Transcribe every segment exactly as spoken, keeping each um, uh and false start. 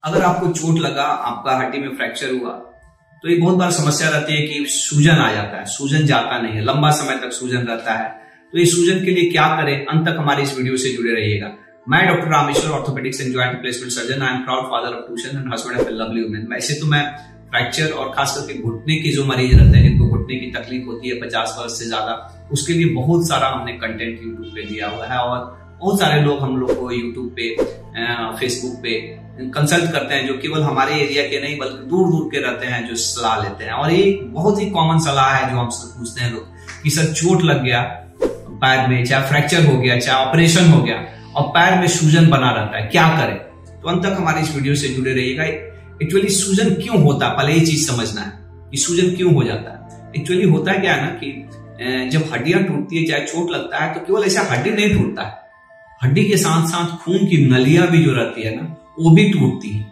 अगर आपको चोट लगा, आपका हड्डी में फ्रैक्चर हुआ, तो एक बहुत बार समस्या रहती है कि सूजन आ जाता है, सूजन जाता नहीं है, लंबा समय तक सूजन रहता है। तो ये सूजन के लिए क्या करें, अंत तक हमारी इस वीडियो से जुड़े रहिएगा। मैं doctor Rameshwar, orthopaedics and joint replacement surgeon. I am proud father of two sons and husband of a lovely woman. वैसे तो मैं फ्रैक्चर और खास करके घुटने के जो मरीज रहते हैं, जिनको घुटने की तकलीफ होती है पचास वर्ष से ज्यादा, उसके लिए बहुत सारा हमने कंटेंट यूट्यूब पे दिया हुआ है और बहुत सारे लोग हम लोग को यूट्यूब पे, फेसबुक पे कंसल्ट करते हैं, जो केवल हमारे एरिया के नहीं बल्कि दूर दूर के रहते हैं, जो सलाह लेते हैं। और ये बहुत ही कॉमन सलाह है जो हमसे पूछते हैं लोग कि सर चोट लग गया पैर में, चाहे फ्रैक्चर हो गया, चाहे ऑपरेशन हो गया और पैर में सूजन बना रहता है, क्या करें। तो अंत तक हमारी इस वीडियो से जुड़े रहिएगा। एक्चुअली सूजन क्यों होता है, पहले ये चीज समझना है कि सूजन क्यों हो जाता है। एक्चुअली होता है क्या है ना कि जब हड्डियां टूटती है, चाहे चोट लगता है, तो केवल ऐसा हड्डी नहीं टूटता है, हड्डी के साथ साथ खून की नलियां भी जो रहती है ना, वो भी टूटती है।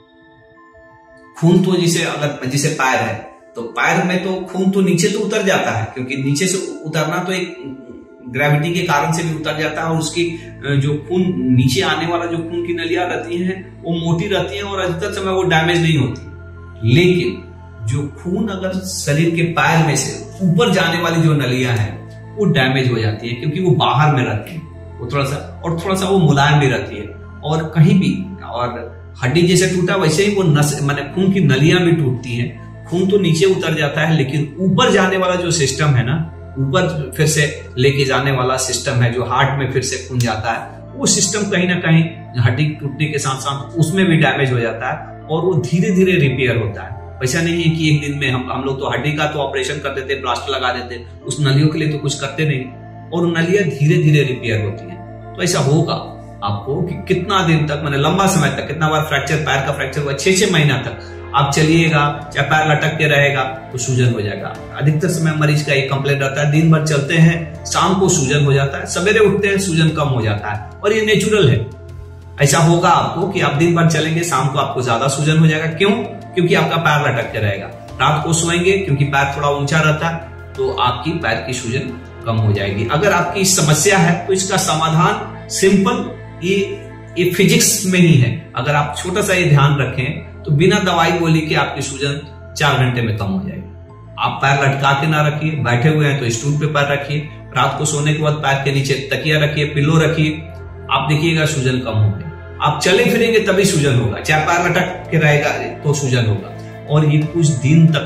खून तो जिसे अगर जिसे पैर है, तो पैर में तो खून तो नीचे तो उतर जाता है, क्योंकि नीचे से उतरना तो एक ग्रेविटी के कारण से भी उतर जाता है। और उसकी जो खून नीचे आने वाला जो खून की नलियां रहती हैं वो मोटी रहती हैं और अधिकतर समय वो डैमेज नहीं होती। लेकिन जो खून अगर शरीर के पैर में से ऊपर जाने वाली जो नलियां हैं वो डैमेज हो जाती है, क्योंकि वो बाहर में रहती है, वो थोड़ा सा और थोड़ा सा वो मुलायम भी रहती है। और कहीं भी, और हड्डी जैसे टूटा वैसे ही वो नस माने खून की नलियां भी टूटती हैं। खून तो नीचे उतर जाता है, लेकिन ऊपर जाने वाला जो सिस्टम है ना, ऊपर फिर से लेके जाने वाला सिस्टम है, जो हार्ट में फिर से खून जाता है, वो सिस्टम कहीं ना कहीं हड्डी टूटने के साथ साथ उसमें भी डैमेज हो जाता है और वो धीरे धीरे रिपेयर होता है। ऐसा नहीं है कि एक दिन में हम हम लोग तो हड्डी का तो ऑपरेशन कर देते, प्लास्टर लगा देते, उस नलियों के लिए तो कुछ करते नहीं, और नलियां धीरे धीरे रिपेयर होती हैं। तो ऐसा होगा आपको कि कितना दिन तक, मैंने लंबा समय तक, कितना बार फ्रैक्चर, पैर का फ्रैक्चर हुआ, छह छह महीना तक आप चलिएगा, चाहे पैर लटक के रहेगा तो सूजन हो जाएगा। अधिकतर समय मरीज का एक कंप्लेंट रहता है, दिन भर चलते हैं, शाम को सूजन हो जाता है, सवेरे उठते हैं सूजन कम हो जाता है, और ये नेचुरल है। ऐसा होगा आपको कि आप दिन भर चलेंगे, शाम को आपको ज्यादा सूजन हो जाएगा। क्यों? क्योंकि आपका पैर लटक के रहेगा। रात को सोएंगे, क्योंकि पैर थोड़ा ऊंचा रहता है, तो आपकी पैर की सूजन कम हो जाएगी। अगर आपकी समस्या है तो इसका समाधान सिंपल, ये ये फिजिक्स में ही है। अगर आप छोटा सा ये ध्यान रखें तो बिना दवाई गोली के आपकी सूजन चार घंटे में कम हो जाएगी। आप पैर लटका के ना रखिए, बैठे हुए हैं तो स्टूल पे पैर रखिए, रात को सोने के बाद पैर के नीचे तकिया रखिए, पिलो रखिए, आप देखिएगा सूजन कम हो गई। आप चले फिरेंगे तभी सूजन होगा, चाहे पैर लटक के रहेगा तो सूजन होगा, और ये कुछ दिन तक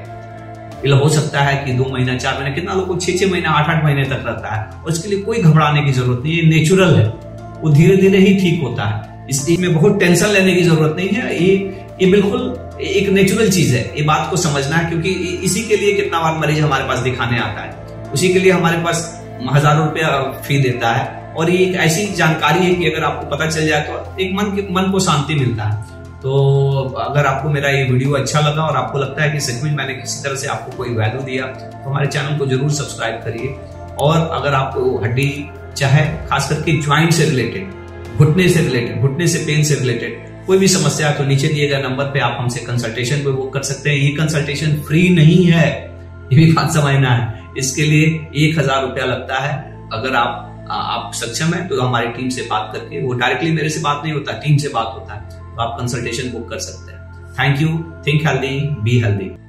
रहेगा। हो सकता है कि दो महीना, चार महीना, कितना लोगों को छह छह महीना, आठ आठ महीने तक रहता है, और इसके लिए कोई घबराने की जरूरत नहीं है, नेचुरल है, वो धीरे धीरे ही ठीक होता है। इसमें बहुत टेंशन लेने की जरूरत नहीं है, ये ये बिल्कुल एक नेचुरल चीज है। ये बात को समझना है, क्योंकि इसी के लिए कितना बार मरीज हमारे पास दिखाने आता है, उसी के लिए हमारे पास हजारों रुपया फी देता है। और ये एक ऐसी जानकारी है कि अगर आपको पता चल जाए तो एक मन के मन को शांति मिलता है। तो अगर आपको मेरा ये वीडियो अच्छा लगा और आपको लगता है कि सच में मैंने किसी तरह से आपको कोई वैल्यू दिया, तो हमारे चैनल को जरूर सब्सक्राइब करिए। और अगर आपको हड्डी, चाहे खास करके ज्वाइंट से रिलेटेड, घुटने से रिलेटेड, घुटने से पेन से रिलेटेड कोई भी समस्या है, तो नीचे दिए गए नंबर पे आप हमसे कंसल्टेशन पे बुक कर सकते हैं। ये कंसल्टेशन फ्री नहीं है, ये भी बात समझना है। इसके लिए एक हजार रुपया लगता है। अगर आप आप सक्षम है तो हमारी टीम से बात करके, वो डायरेक्टली मेरे से बात नहीं होता, टीम से बात होता है, तो आप कंसल्टेशन बुक कर सकते हैं। Thank you. Think healthy, be healthy.